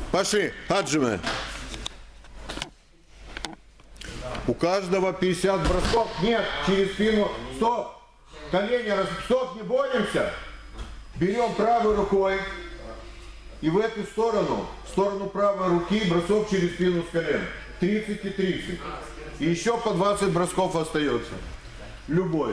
Пошли, отжимаем. У каждого 50 бросков. Нет, через спину. Стоп. Колени, стоп, не боремся. Берем правой рукой и в эту сторону, в сторону правой руки, бросок через спину с колен. 30 и 30. И еще по 20 бросков остается. Любой.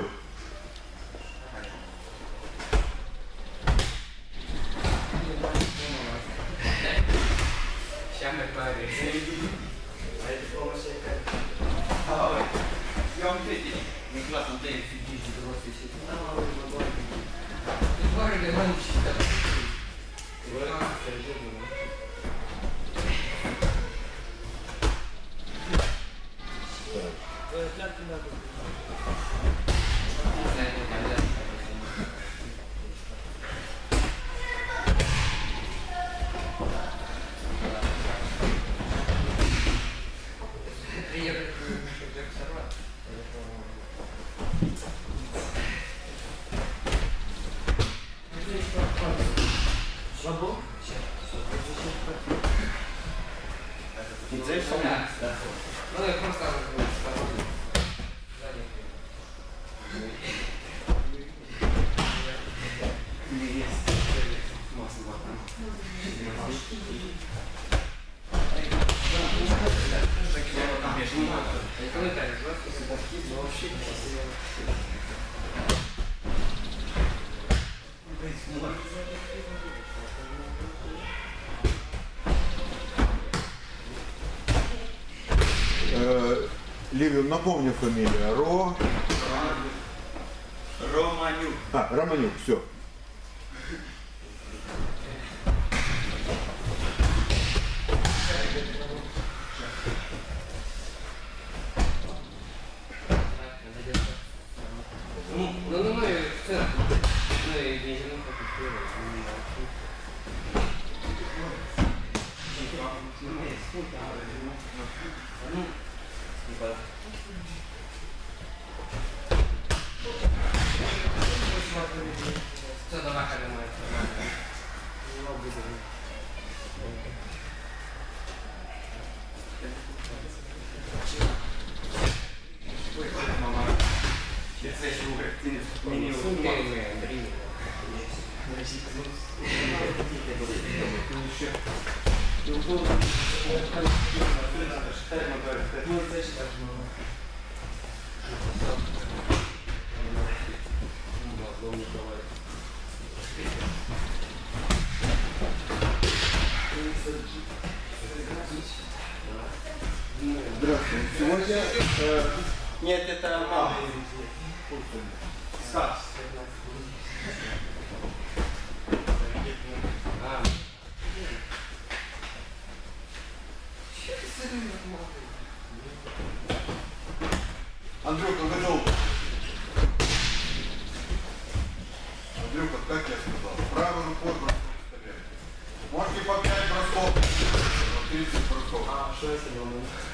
Ливию, напомню фамилию. Романюк. Романюк, все. Здравствуйте. Сегодня... Нет, это мама. Стас. Андрюха, готов. Андрюха, как я сказал, правой рукой бросок вставляем. Можете по 5 бросков, 30 бросков. Что я сделал?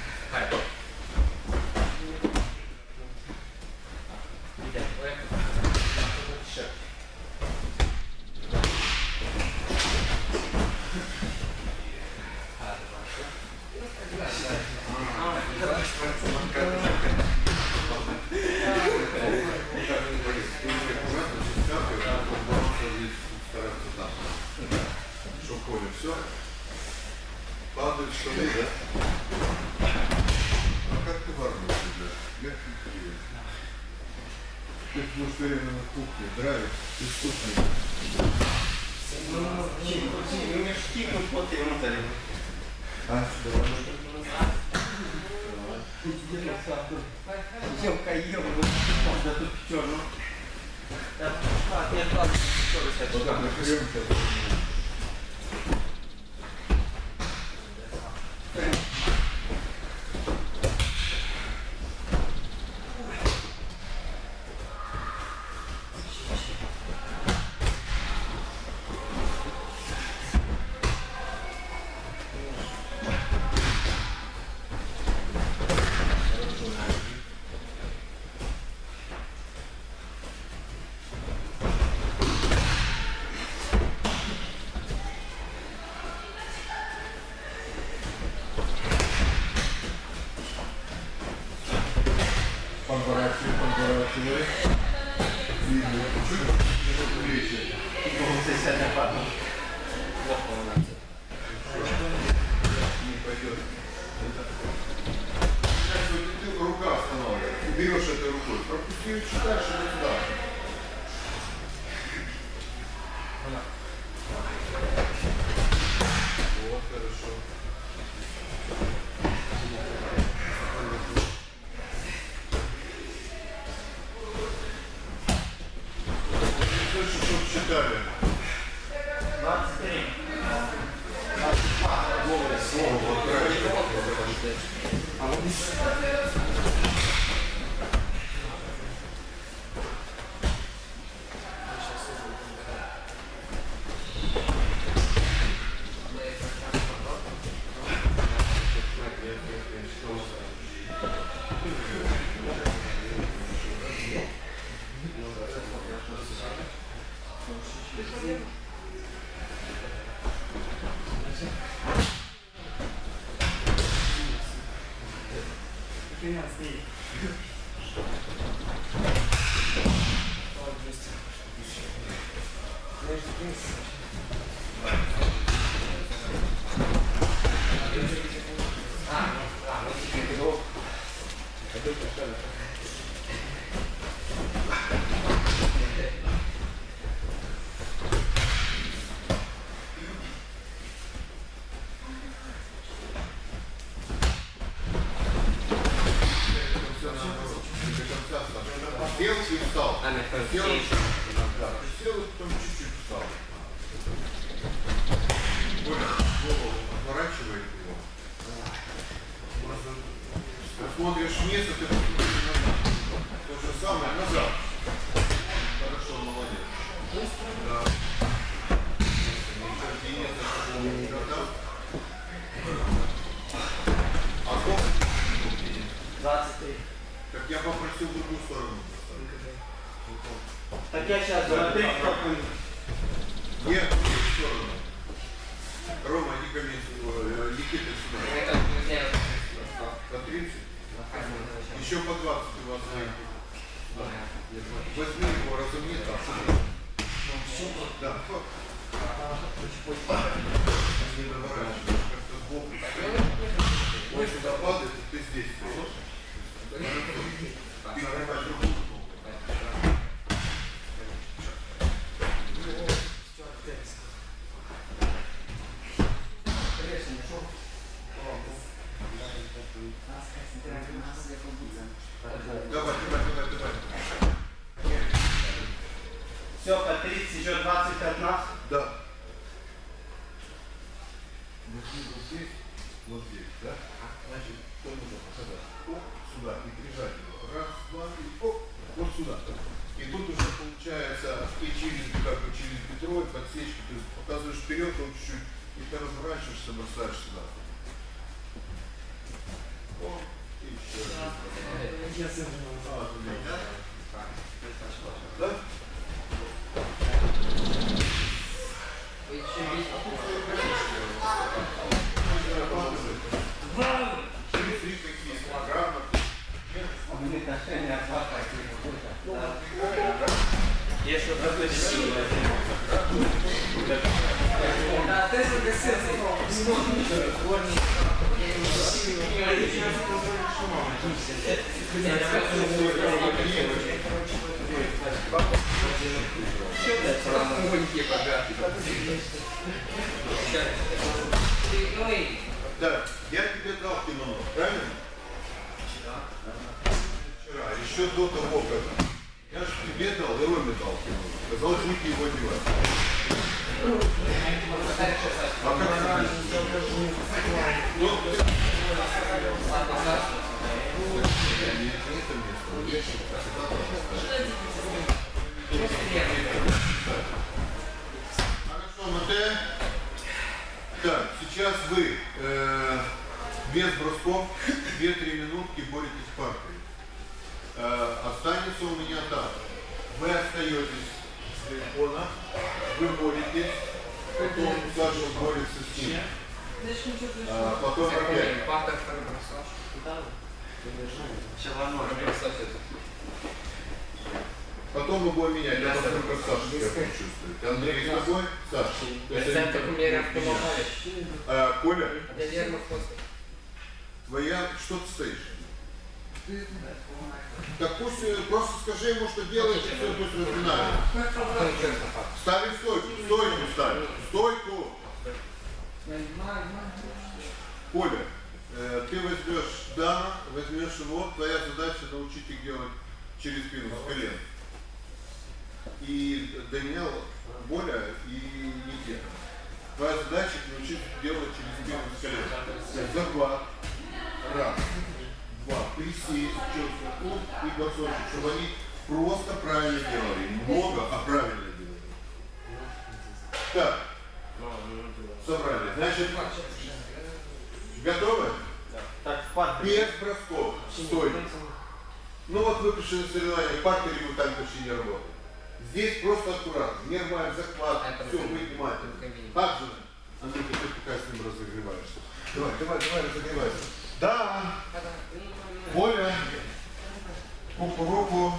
Все. Падают штаны, да? А как ты в армию себя? Мягкий привет. Ты будешь все время на кухне, драйв, ты вкусный. Ты умеешь кикнуть по телу. Елка, да тут черно. Нет, ладно, Подворачивай. Видно. Чуть плечи. Це все не падало. Не пойдет. Сейчас вот ты рука останавливается. Берешь этой рукой. Пропусти ее чуть дальше, вот сюда. Вот, хорошо. Слышишь, чтоб считали. 23. Слово, вот правильно. Сел и встал. Сел, да, сел и потом чуть-чуть встал. Понял? Голову отворачивает его. Смотришь вниз, а ты посмотришь назад. То же самое назад. Хорошо, молодец. Да. А сколько? 23. Так я попросил в другую сторону. Так я сейчас смотри, как он. Нет, в другую сторону. Рома, иди ко мне сюда. Никита сюда. По 30? Еще по 20 у вас найти. Возьми его, разумни там. Да. Не доворачивай. Как-то сбоку. Он сюда падает, и ты здесь стоишь. Передавай другую. Давай. Все, по 30, еще 20 от нас. Да. Вот здесь, да? Значит, что нужно показать? Оп, сюда, и прижать его. Раз, два, и оп, вот сюда. И тут уже получается и через, как бы через бедро, и подсечки. Ты показываешь вперед, он чуть-чуть, и ты разворачиваешься, бросаешь сюда. О, и еще раз. Да? Если такой сильный. Да, ты Да, я тебе дал кимоно, правильно? Вчера, еще до того, как я же тебе дал, и Роме дал кимоно. Сказал, жуки его одевать. А как раньше? Ну, хорошо, Матэ. Так, сейчас вы без бросков 2-3 минутки боретесь паркой. Останется у меня так. Вы остаетесь с телефона, вы боретесь, потом Саша борется с ним. Потом опять. Потом мы будем менять. Я посмотрю, как Саша себя чувствует. Андрей с тобой? Саша. Коля? Твоя... Что ты стоишь? Так пусть просто скажи ему, что делать, и все, пусть разминает. Ставим стойку. Стойку ставим. Стойку. Коля, ты возьмешь Дана, возьмешь его. Твоя задача научить их делать через спину, с колен. И Даниэл, Боля и Никита. Твоя задача научить делать через спину, с колен. Захват. Раз. Два. Присесть, четко, и босочек, чтобы они просто правильно делали. Много, а правильно делали. Так. Собрали. Значит, готовы? Так, в парке. Без бросков. Стой. Ну вот вы пришли на соревнования, в партере вы там почти не работаете. Здесь просто аккуратно. Нервный захват. Все, вы внимательны. Так же. Андрей, ты пока с ним разогреваешься. Давай, разогревайся. Да. Коля. Руку.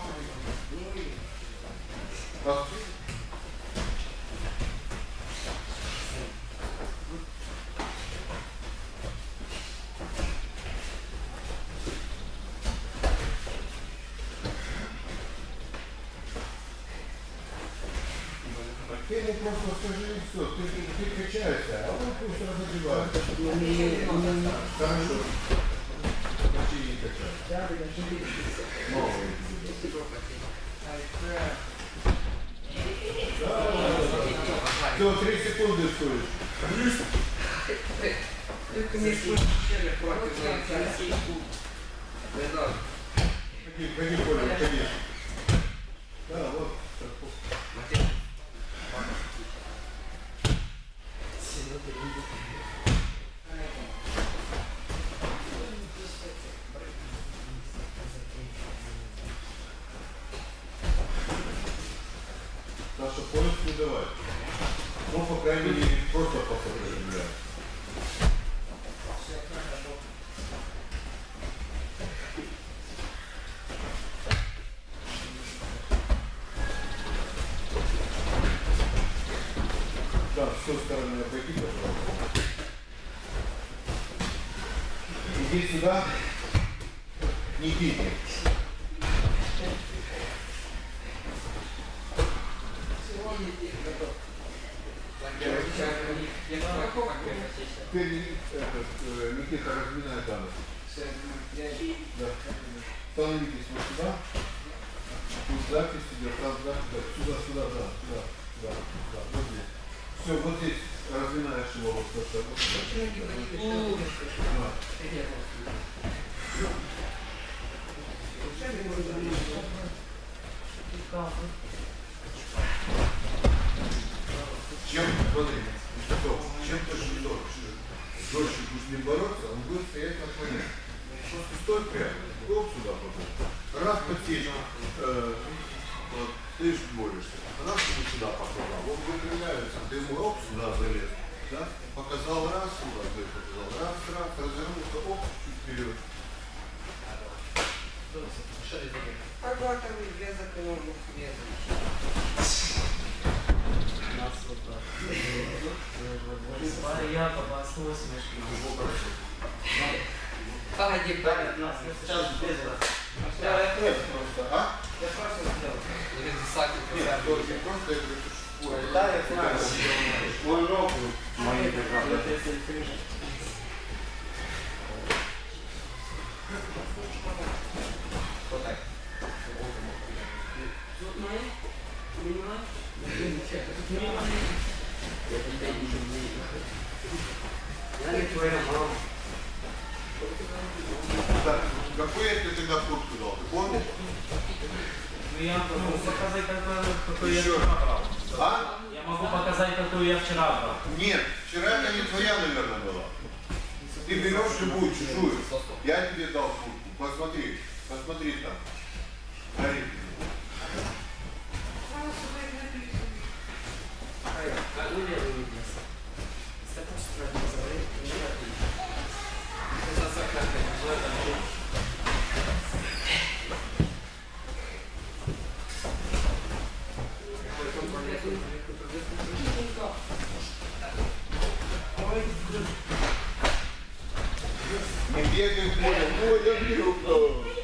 Ты ему просто скажи и все, ты качаешься, а он просто разогревается. Хорошо. Почти не качаешься. Новые. Все, 3 секунды стоишь. Ходи, Коля, ходи. Да, вот. Саша, поезд не давай. Ну, по крайней мере, просто посмотрим. Да, с той стороны обойди, пожалуйста. Иди сюда. Никите. Теперь Никита разминает Анну. Да. Становитесь вот сюда. Тут запись идет, там запись, сюда, да, вот здесь. Все, вот здесь разминаешь его вот сюда. Чем, смотри, чем ты жестче будешь не бороться, он будет стоять на коне. Просто стой прямо, оп сюда потом. Раз подсечка, вот, ты борешься, раз ты сюда показал, он выпрямляется, ты ему оп сюда залез, да? Показал раз, сюда ты показал, раз, развернулся, оп, чуть вперед. Поглатывай вязок и ногу. Я попаснулась смешки. Погоди, Сейчас без вас. Просто, а? Я просто сделал. Нет, только просто это Да, я знаю. Мой ногу. Мои держали. Вот так. Я не твоя мама. Так, какой я тебе тогда куртку дал, ты помнишь? Ну, я могу показать, какую я Еще. вчера брал. А? Я могу показать, какую я вчера брал. Нет, вчера это не твоя, наверное, была. Ты берешь любую чужую. Я тебе дал куртку. Посмотри, посмотри там. Смотри. Не бегай, Коля, Коля, Андрюха.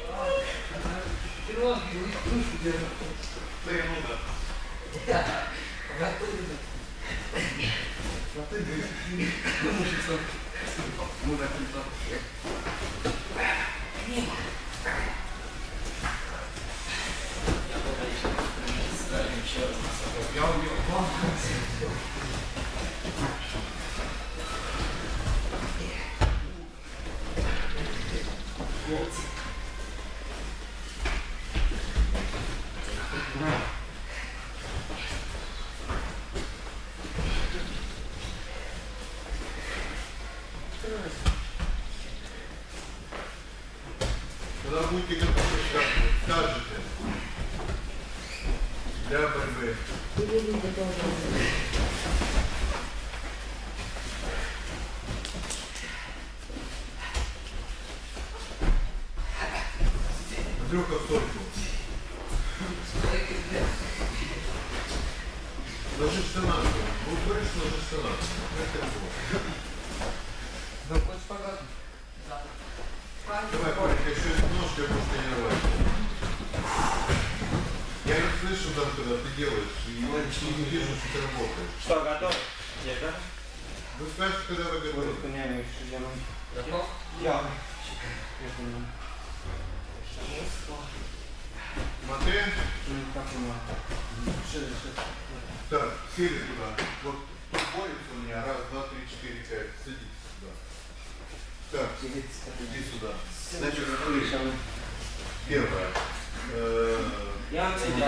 Когда будете готовы, скажете для борьбы. Андрюха, в стойку. Ложишься на спину. Вот говоришь, что ложишься на спину. Как это было? Да, хоть шпагат. Давай, Коля, еще немножко будешь тренировать. Я не слышу там, когда ты делаешь, и не вижу, что ты работаешь. Что, готов? Есть, да? Вы скажете, когда вы готовы? Готов? Я. Смотри. Так, сели туда. Вот тут борется у меня. Раз, два, три, четыре, пять. Садитесь сюда. Так, иди сюда. Значит, смотри. Первое. Я вам Что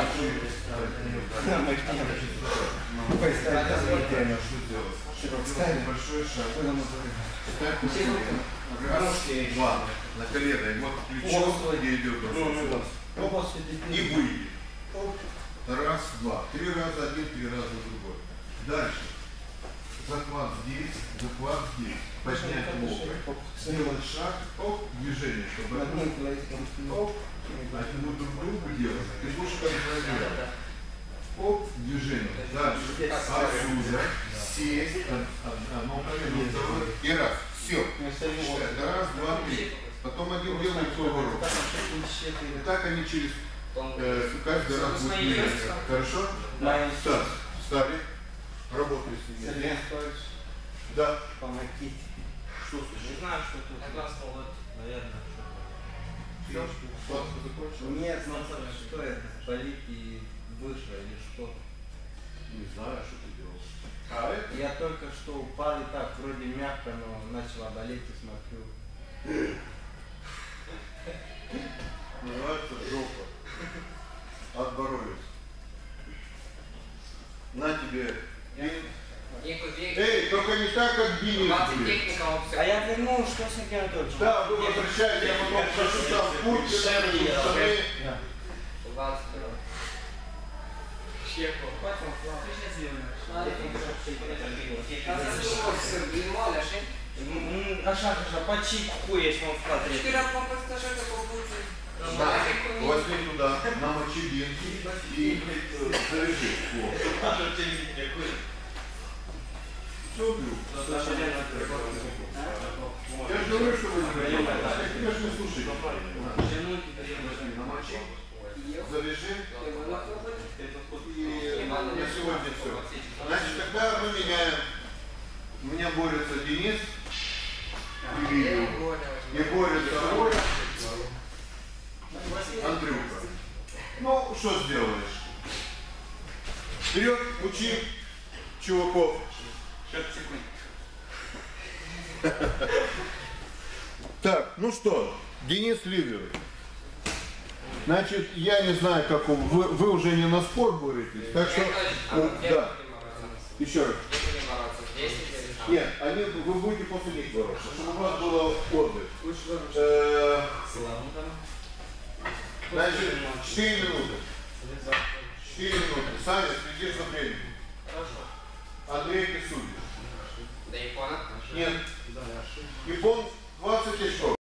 сделать? Большой шаг. Ставь на колено. Раз, два. На колено. И вот плечо, где идет нос. И выйди. Раз, два. 3 раза один, 3 раза другой. Дальше. Захват здесь, захват здесь. Поднять локоть. Сделать шаг. Оп, движение, чтобы оп, одному друг другу делать. Ты будешь контролировать. Оп, движение. Дальше. Отсюда. Сесть. Одно колено, второе. И раз. Все. Раз, два, три. Потом один делает поворот. И так они через каждый раз будут меняться. Хорошо? Так, встали. Работай с ними. Сергей Анатольевич, Да. помогите. Что Не слушай? знаю, что тут. Как раз вот, наверное, Все, сладко закончил? Нет, ну что это? Болит и вышло или что? Не знаю, что ты делал. А это? Я только что упал и так, вроде мягко, но начала болеть и смотрю. Называется жопа. Отборолись. На тебе. Эй, только не так, как Денис. А я вернул, что Сергей Анатольевич? Да, вы возвращаете, я потом прошу там куртки, штаны. Așa, почти хуй, если он вкладывает. Да, возьми туда, намочи бинты и завяжи. Все, Дрюк. Я же говорю, что вы не понимаете. Конечно, не слушайте. Намочи, завяжи. И на сегодня все. Значит, тогда мы меняем. У меня борется Денис. И Витя. И борется Оля. Андрюха. Ну, что сделаешь? Вперед, учи чуваков. Так, ну что, Денис Ливер. Значит, я не знаю, как вы уже не на спорт боретесь, так что, да. Еще раз. Нет, вы будете после них бороться, чтобы у вас было отдых. Значит, 4 минуты. 4 минуты. Саня, следишь за временем. Андрей, ты судишь. Нет. Япон 20 очков.